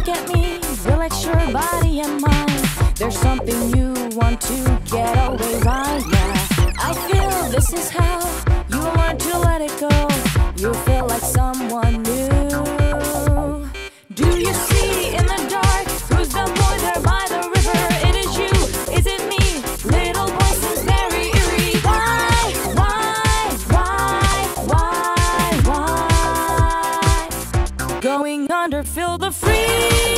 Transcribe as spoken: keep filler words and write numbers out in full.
look at me, relax your body and mind. There's something you want to get away right now. I feel this is how you learn to let it go. You feel like someone new. Do you see in the dark who's the boy there by the river? It is you, is it me? Little voice is very eerie. Why, why, why, why, why? Going under, feel the freeze.